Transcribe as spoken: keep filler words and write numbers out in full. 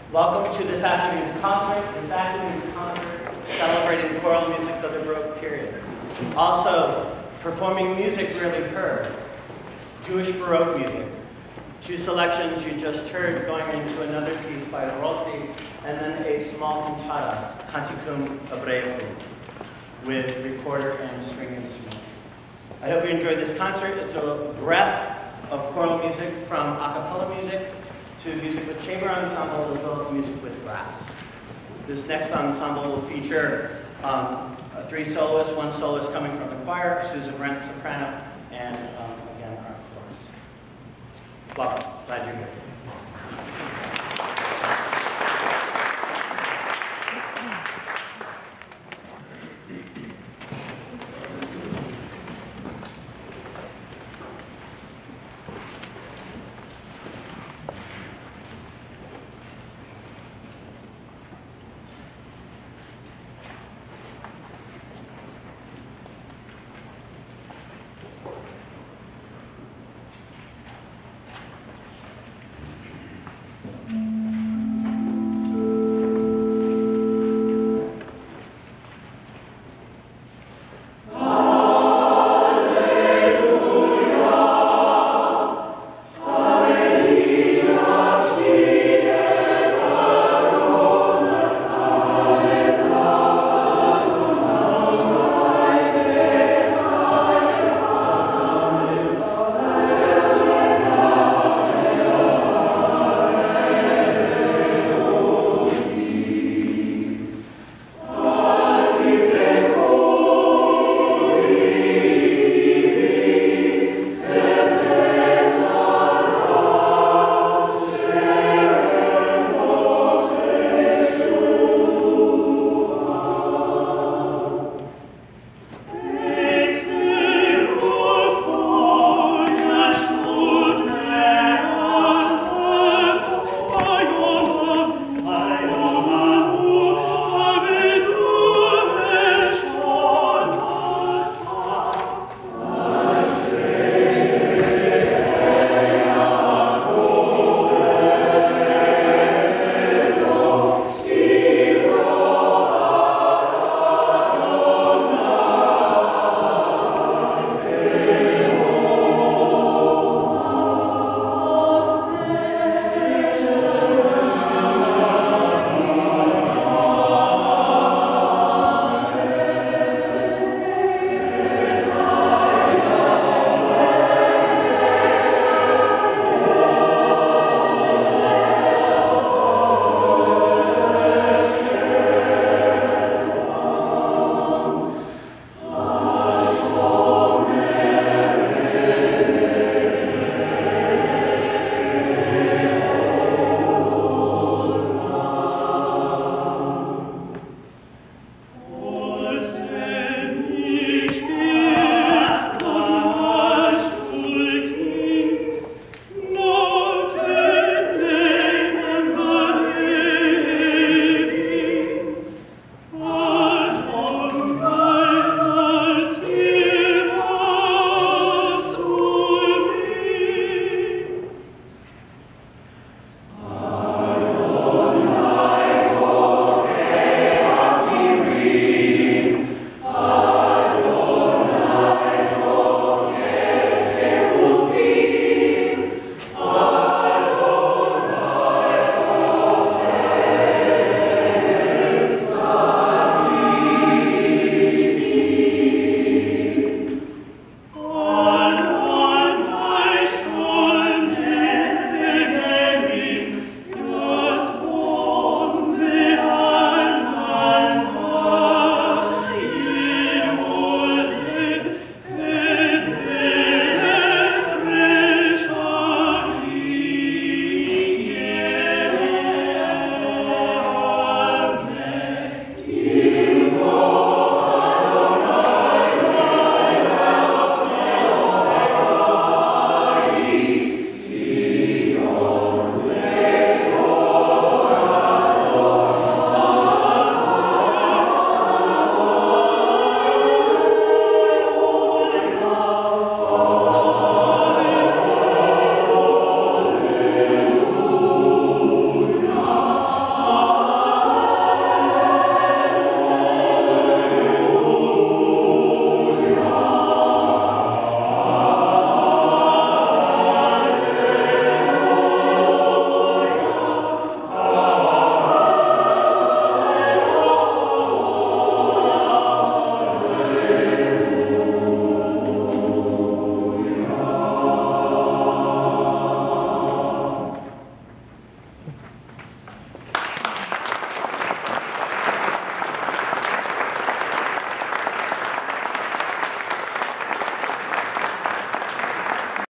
Welcome to this afternoon's concert. This afternoon's concert celebrating the choral music of the Baroque period. Also, performing music rarely heard, Jewish Baroque music. Two selections you just heard going into another piece by Rossi, and then a small cantata, Canticum Hebraicum, with recorder and string instruments. I hope you enjoyed this concert. It's a breath of choral music from a cappella music to music with chamber ensemble as well as music with brass. This next ensemble will feature um, three soloists, one soloist coming from the choir, Susan Brent, soprano, and um, again, our florist. Welcome.